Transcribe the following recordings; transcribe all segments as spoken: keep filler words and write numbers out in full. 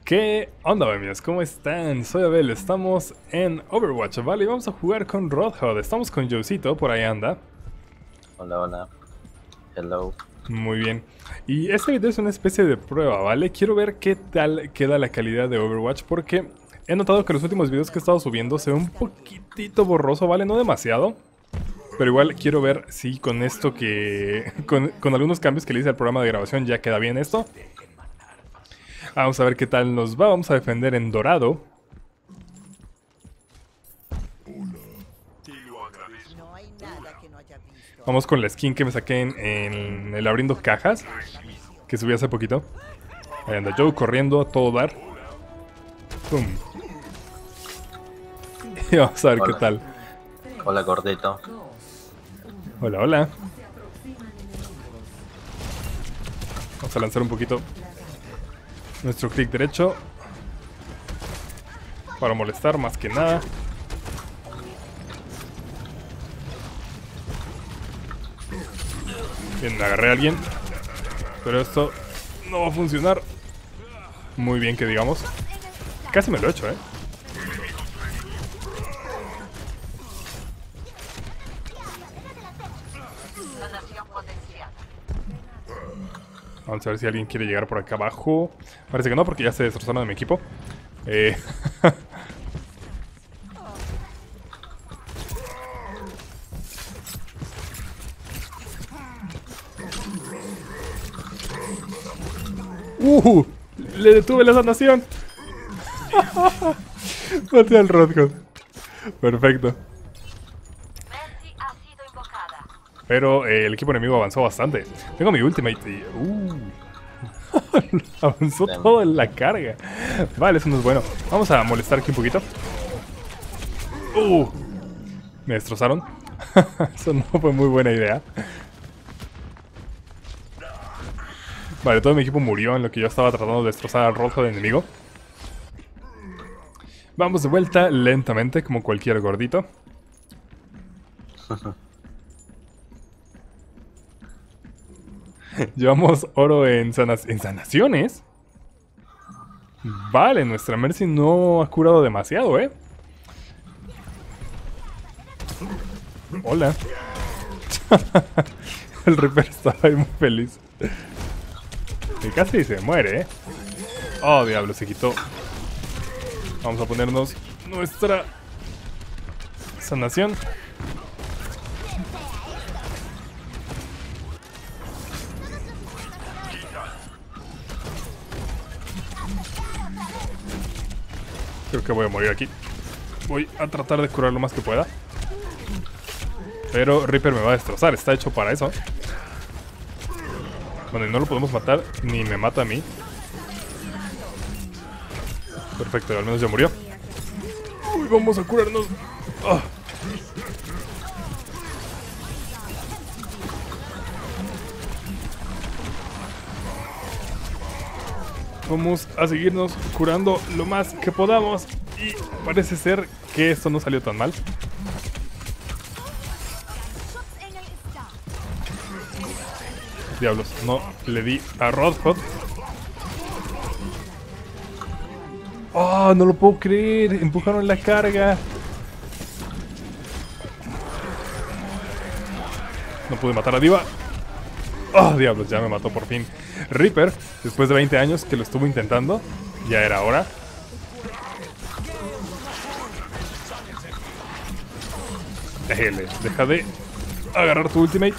¿Qué onda, amigos? ¿Cómo están? Soy Abel, estamos en Overwatch, ¿vale? Y vamos a jugar con Rodhod. Estamos con Joecito, por ahí anda. Hola, hola. Hello. Muy bien. Y este video es una especie de prueba, ¿vale? Quiero ver qué tal queda la calidad de Overwatch, porque he notado que los últimos videos que he estado subiendo se ve un poquitito borroso, ¿vale? No demasiado. Pero igual quiero ver si con esto que... Con, con algunos cambios que le hice al programa de grabación ya queda bien esto. Vamos a ver qué tal nos va. Vamos a defender en dorado. Vamos con la skin que me saqué en, en el abriendo cajas, que subí hace poquito. Ahí anda Joe corriendo a todo dar. Pum. Y vamos a ver Hola. qué tal. Hola, gordito. Hola, hola. Vamos a lanzar un poquito nuestro clic derecho para molestar más que nada. Bien, me agarré a alguien, pero esto no va a funcionar muy bien, que digamos. Casi me lo he hecho, eh. Vamos a ver si alguien quiere llegar por acá abajo. Parece que no, porque ya se destrozaron de mi equipo. Eh... ¡Uh! Le detuve la sanación. Maté al Rodhod. Perfecto. Pero eh, el equipo enemigo avanzó bastante. Tengo mi ultimate y... Uh. Avanzó todo en la carga. Vale, eso no es bueno. Vamos a molestar aquí un poquito. Uh. Me destrozaron. Eso no fue muy buena idea. Vale, todo mi equipo murió en lo que yo estaba tratando de destrozar al Rodhod de enemigo. Vamos de vuelta lentamente, como cualquier gordito. Llevamos oro en, sanas en sanaciones. Vale, nuestra Mercy no ha curado demasiado, ¿eh? Hola. El Reaper estaba ahí muy feliz. Y casi se muere, ¿eh? Oh, diablo, se quitó. Vamos a ponernos nuestra sanación. Creo que voy a morir aquí. Voy a tratar de curar lo más que pueda. Pero Reaper me va a destrozar, está hecho para eso. Bueno, y no lo podemos matar, ni me mata a mí. Perfecto, al menos ya murió. Uy, vamos a curarnos. Oh. Vamos a seguirnos curando lo más que podamos. Y parece ser que esto no salió tan mal. Diablos, no le di a Rodhod. Oh, no lo puedo creer. Empujaron la carga. No pude matar a Diva. Oh, diablos, ya me mató por fin. Reaper, después de veinte años que lo estuvo intentando, ya era hora. Déjale, deja de agarrar tu ultimate.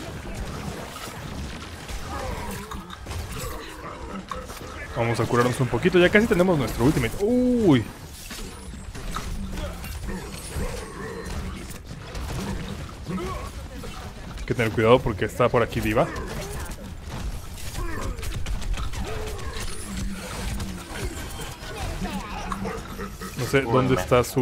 Vamos a curarnos un poquito, ya casi tenemos nuestro ultimate. Uy. Hay que tener cuidado porque está por aquí Diva. No sé dónde está su...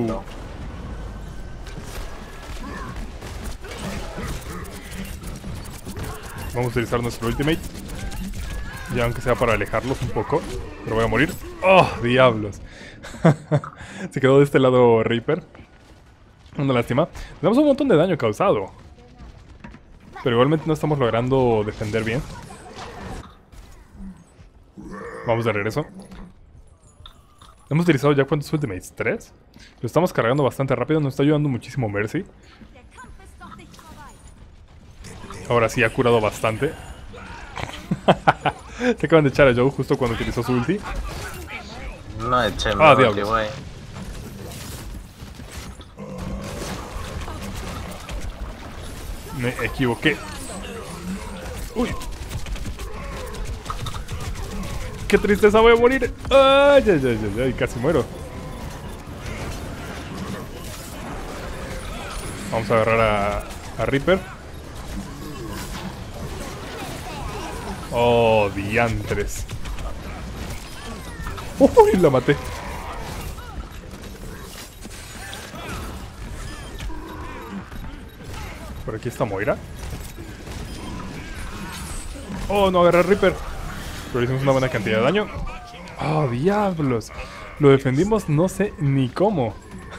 Vamos a utilizar nuestro ultimate. Ya aunque sea para alejarlos un poco. Pero voy a morir. ¡Oh, diablos! Se quedó de este lado Reaper. Una lástima. Tenemos un montón de daño causado. Pero igualmente no estamos logrando defender bien. Vamos de regreso. Hemos utilizado ya cuántos ultimates, ¿tres? Lo estamos cargando bastante rápido, nos está ayudando muchísimo Mercy. Ahora sí ha curado bastante. Se acaban de echar a Joe justo cuando utilizó su ulti. No eché Ah, más, diablos. güey. Me equivoqué. Uy. Qué tristeza, voy a morir. Ay, ay, ay, ay, ay, casi muero. Vamos a agarrar a, a Reaper. Oh, diantres. Uy, la maté. Por aquí está Moira. Oh, no agarré a Reaper. Pero hicimos una buena cantidad de daño. Oh, diablos. Lo defendimos no sé ni cómo.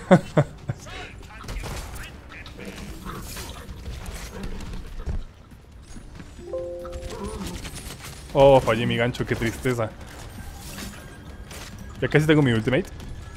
Oh, fallé mi gancho, qué tristeza. Ya casi tengo mi ultimate.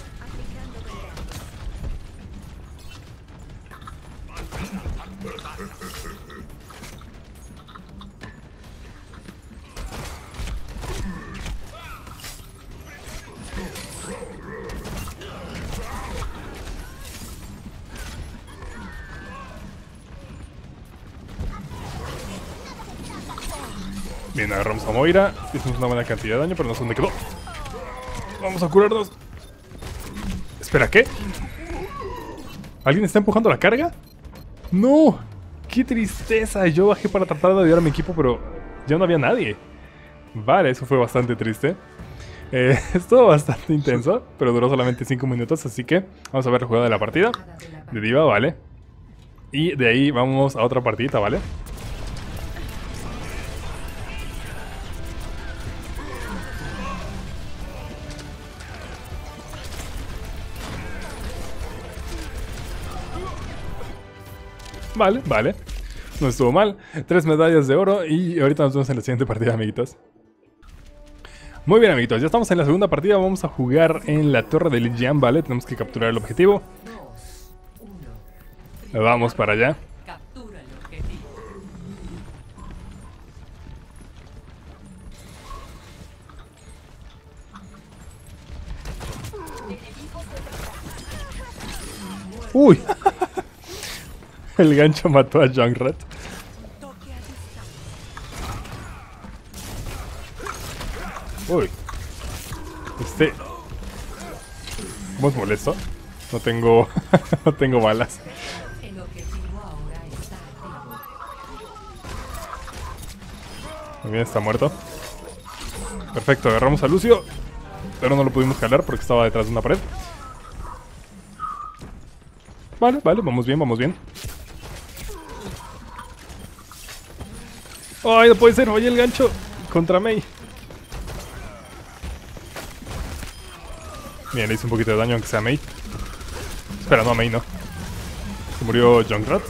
Bien, agarramos a Moira. Hicimos una buena cantidad de daño, pero no sé dónde quedó. Vamos a curarnos. Espera, ¿qué? ¿Alguien está empujando la carga? ¡No! ¡Qué tristeza! Yo bajé para tratar de ayudar a mi equipo, pero ya no había nadie. Vale, eso fue bastante triste. Eh, estuvo bastante intenso, pero duró solamente cinco minutos, así que vamos a ver la jugada de la partida. De D.Va, vale. Y de ahí vamos a otra partidita, ¿vale? Vale, vale. No estuvo mal. Tres medallas de oro y ahorita nos vemos en la siguiente partida, amiguitos. Muy bien, amiguitos. Ya estamos en la segunda partida. Vamos a jugar en la torre de Lijiang, ¿vale? Tenemos que capturar el objetivo. Vamos para allá. Uy. El gancho mató a Junkrat. Uy. Este... ¿Cómo es molesto? No tengo... no tengo balas. Muy bien, está muerto. Perfecto, agarramos a Lucio. Pero no lo pudimos jalar porque estaba detrás de una pared. Vale, vale, vamos bien, vamos bien. ¡Ay, no puede ser! Oye, el gancho contra Mei. Bien, le hice un poquito de daño aunque sea Mei. Espera, no, a Mei no. Se murió Junkrat.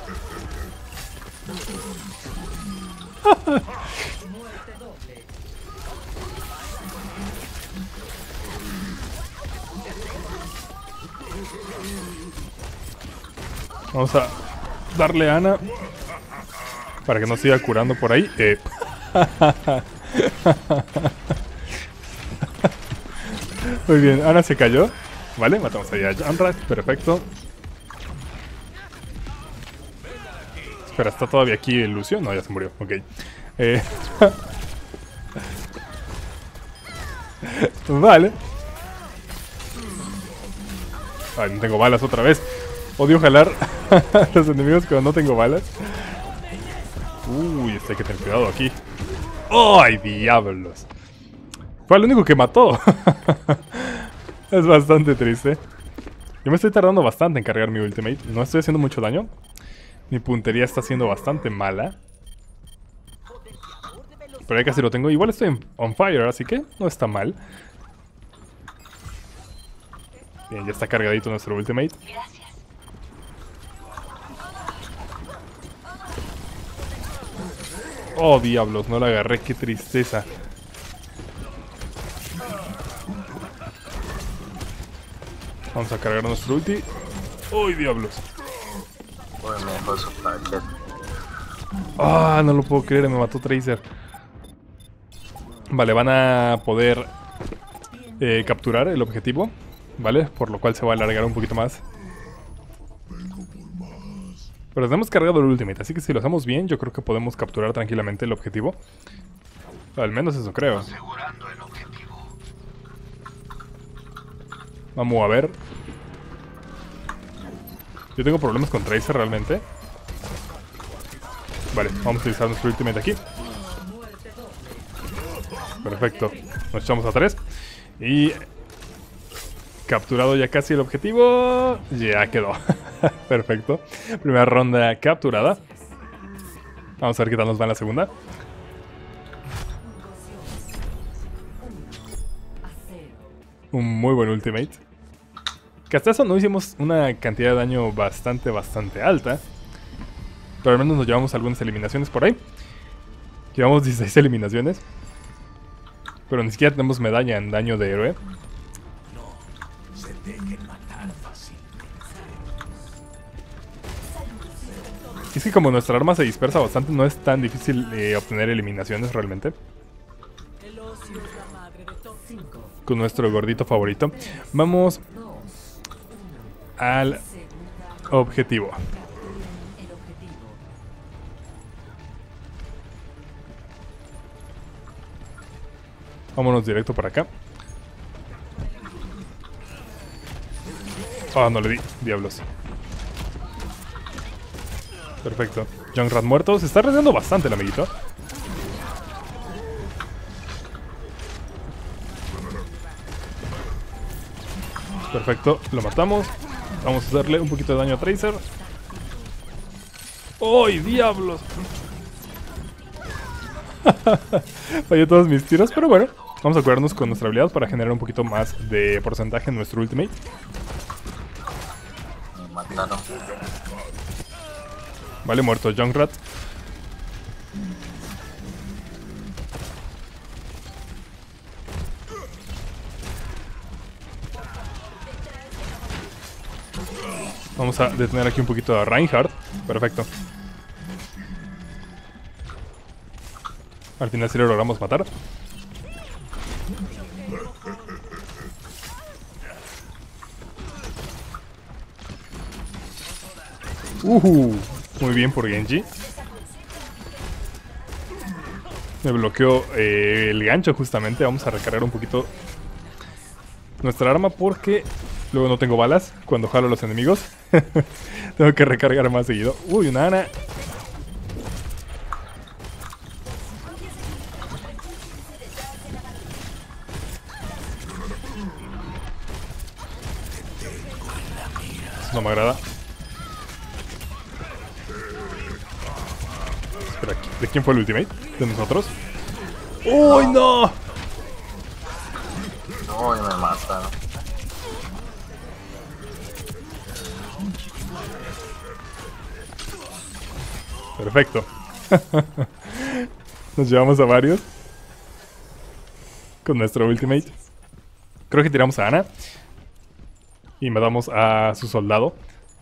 Vamos a darle a Ana para que no siga curando por ahí. Eh. Muy bien, Ana se cayó. Vale, matamos ahí a Junkrat. Perfecto. Espera, ¿está todavía aquí el Lucio? No, ya se murió. Ok. Eh. Vale. Ay, no tengo balas otra vez. Odio jalar a los enemigos cuando no tengo balas. Uy, este hay que tener cuidado aquí. ¡Ay, diablos! Fue el único que mató. Es bastante triste. Yo me estoy tardando bastante en cargar mi ultimate. No estoy haciendo mucho daño. Mi puntería está siendo bastante mala. Pero ya casi lo tengo. Igual estoy on fire, así que no está mal. Bien, ya está cargadito nuestro ultimate. Oh, diablos, no la agarré, qué tristeza. Vamos a cargar nuestro ulti. ¡Uy, diablos! Uy, me dejó su paquete. Ah, no lo puedo creer, me mató Tracer. Vale, van a poder eh, capturar el objetivo, ¿vale? Por lo cual se va a alargar un poquito más. Pero tenemos cargado el ultimate, así que si lo hacemos bien, yo creo que podemos capturar tranquilamente el objetivo. Al menos eso creo. Vamos a ver. Yo tengo problemas con Tracer realmente. Vale, vamos a utilizar nuestro ultimate aquí. Perfecto. Nos echamos a tres. Y... capturado ya casi el objetivo. Ya quedó. Perfecto. Primera ronda capturada. Vamos a ver qué tal nos va en la segunda. Un muy buen ultimate. Que hasta eso no hicimos una cantidad de daño bastante, bastante alta. Pero al menos nos llevamos algunas eliminaciones por ahí. Llevamos dieciséis eliminaciones. Pero ni siquiera tenemos medalla en daño de héroe. Y es que como nuestra arma se dispersa bastante, no es tan difícil eh, obtener eliminaciones realmente. Con nuestro gordito favorito. Vamos al objetivo. Vámonos directo para acá. Ah, oh, no le di. Diablos. Perfecto. Junkrat muerto. Se está arriesgando bastante el amiguito. Perfecto. Lo matamos. Vamos a hacerle un poquito de daño a Tracer. ¡Ay, diablos! Fallé todos mis tiros, pero bueno. Vamos a curarnos con nuestra habilidad para generar un poquito más de porcentaje en nuestro ultimate. Me mataron. Vale, muerto Junkrat. Vamos a detener aquí un poquito a Reinhardt. Perfecto. Al final sí lo logramos matar. Uh, muy bien por Genji. Me bloqueó eh, el gancho justamente. Vamos a recargar un poquito nuestra arma porque luego no tengo balas cuando jalo a los enemigos. Tengo que recargar más seguido. Uy, una Ana. No me agrada. Espera, ¿de quién fue el ultimate? ¿De nosotros? ¡Uy, no! Uy, me mataron. Perfecto. Nos llevamos a varios con nuestro ultimate. Creo que tiramos a Ana y matamos a su soldado.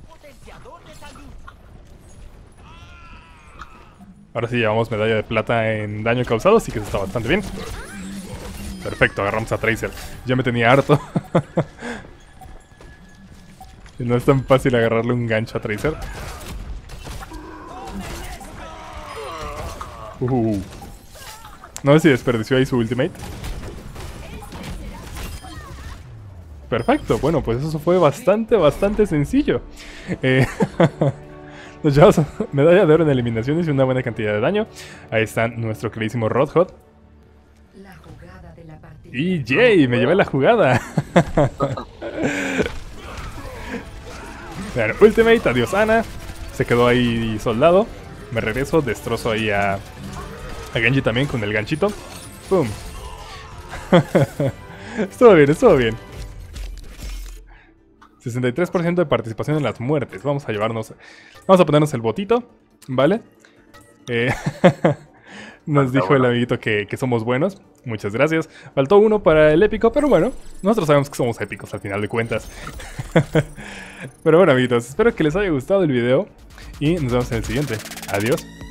Ahora sí llevamos medalla de plata en daño causado, así que eso está bastante bien. Perfecto, agarramos a Tracer. Ya me tenía harto. No es tan fácil agarrarle un gancho a Tracer. Uh. No sé si desperdició ahí su ultimate. Perfecto, bueno, pues eso fue bastante, bastante sencillo. Eh, nos llevamos medalla de oro en eliminaciones y una buena cantidad de daño. Ahí está nuestro queridísimo Rodhot. Y Jay, me llevé la jugada. Bueno, ultimate, adiós Ana. Se quedó ahí soldado. Me regreso, destrozo ahí a, a Genji también con el ganchito. ¡Pum! Estuvo bien, estuvo bien. sesenta y tres por ciento de participación en las muertes. Vamos a llevarnos... Vamos a ponernos el botito, ¿vale? Eh, nos dijo el amiguito que, que somos buenos. Muchas gracias. Faltó uno para el épico, pero bueno, nosotros sabemos que somos épicos al final de cuentas. Pero bueno, amiguitos, espero que les haya gustado el video y nos vemos en el siguiente. Adiós.